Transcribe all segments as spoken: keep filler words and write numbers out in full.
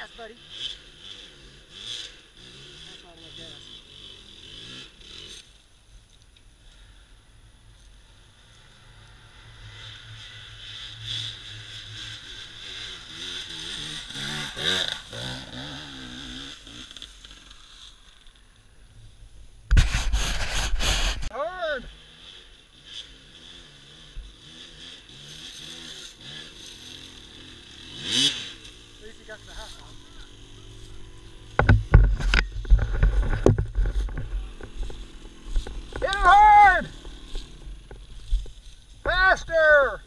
gas, buddy. That's not enough gas. Hard. At least you got to the house on. Hit it hard! Faster!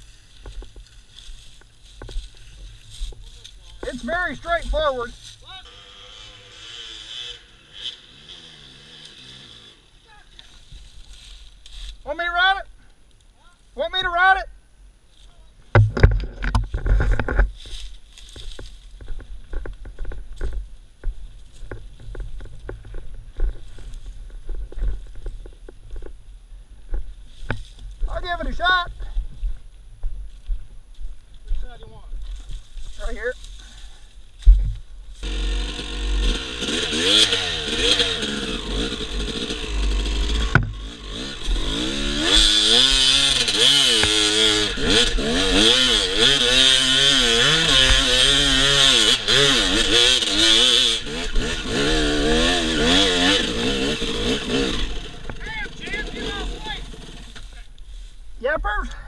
It's very straightforward. Want me to ride it? Want me to ride it? I'll give it a shot. Which side do you want? Right here. Yappers.